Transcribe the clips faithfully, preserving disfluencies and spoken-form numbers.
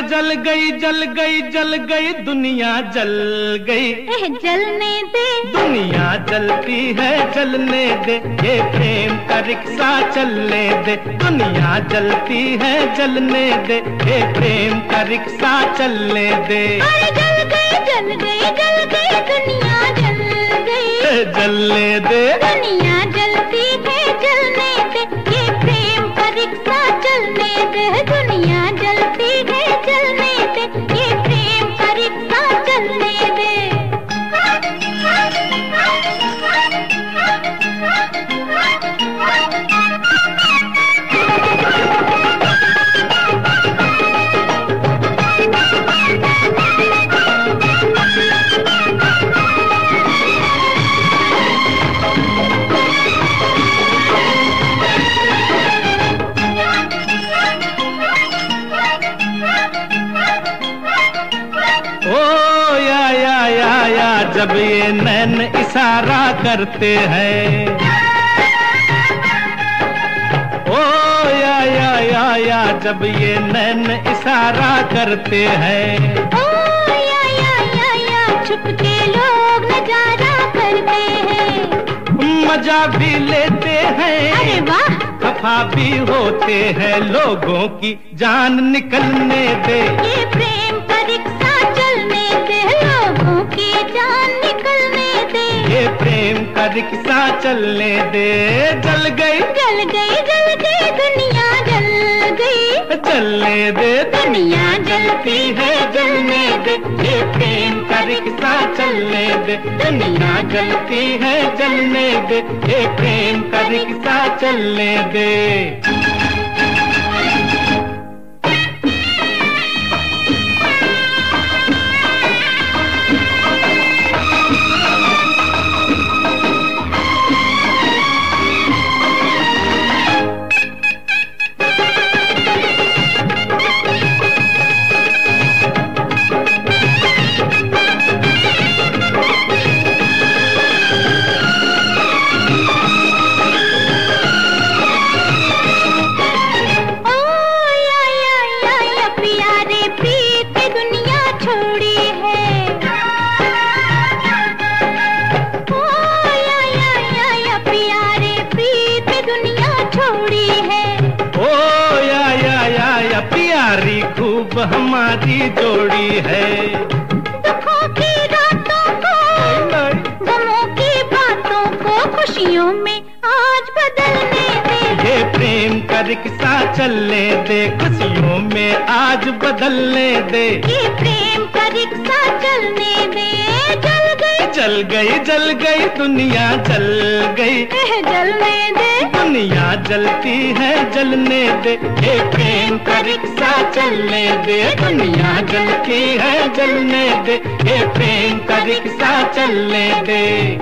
जल गई जल गई जल गई दुनिया जल गई। जलने दे दुनिया जलती है जलने दे, ये प्रेम का रिक्शा चलने दे। दुनिया जलती है जलने दे, ये प्रेम का रिक्शा चलने दे। अरे जल गई जल गई जल गई दुनिया जल गई। जलने दे दुनिया जलती है जलने दे, ये प्रेम का रिक्शा चलने दे। दुनिया जलती है जलने दे, ये प्रेम का रिक्शा चलने दे। ओ या या या या जब ये नैन इशारा करते हैं। ओ या या या या जब ये नैन इशारा करते हैं। ओ या या या या छुपके लोग नजारा करते हैं। मजा भी लेते हैं, अरे वाह, खफा भी होते हैं, लोगों की जान निकलने दे। ये प्रेम का रिक्शा चलने दे, लोगों की जान निकलने दे। ये प्रेम का रिक्शा चलने दे। जल गई जल गई जल गई दुनिया जल गई। चलने दे दुनिया जलती है जलने दे, ये प्रेम का रिक्शा चलने दे। दुनिया जलती है जलने दे, ये प्रेम का रिक्शा चलने दे। प्यारी खूब हमारी जोड़ी है। दुखों की रातों को, गमों की बातों को खुशियों में आज बदलने दे। ये प्रेम का रिक्शा चलने दे, खुशियों में आज बदलने दे। ये प्रेम का रिक्शा चलने दे। जल गई जल गई जल गई दुनिया जल गई। जलने दे दुनिया जलती है जलने दे, ये प्रेम का रिक्शा चलने दे। दुनिया जलती है जलने दे, ये प्रेम का रिक्शा चलने दे।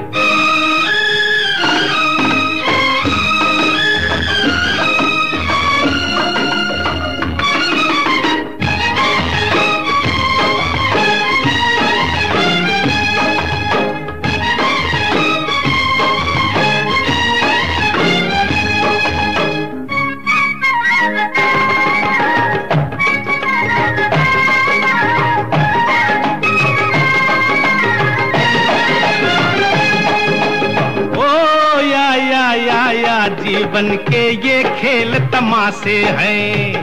जीवन के ये खेल तमाशे हैं।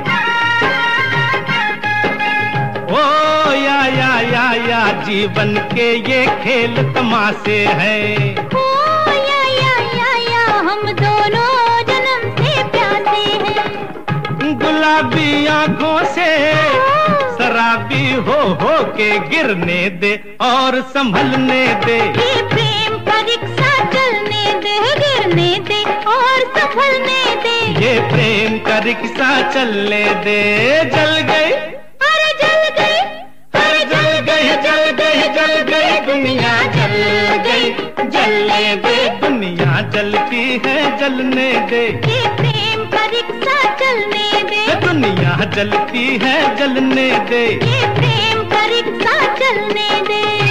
ओ या या या या जीवन के ये खेल तमाशे हैं। ओ या या या या हम दोनों जन्म से प्यासे हैं। गुलाबी आंखों से शराबी हो हो के गिरने दे और संभलने दे। ये प्रेम का रिक्शा चलने दे, गिरने दे और संभलने दे। ये प्रेम का रिक्शा चलने दे। जल गई अरे जल गई, अरे जल गई जल गई जल गई दुनिया जल गई। जलने दे दुनिया जलती है जलने दे। ये प्रेम का रिक्शा चलने दे। दुनिया जलती है जलने दे। ये प्रेम का रिक्शा चलने दे।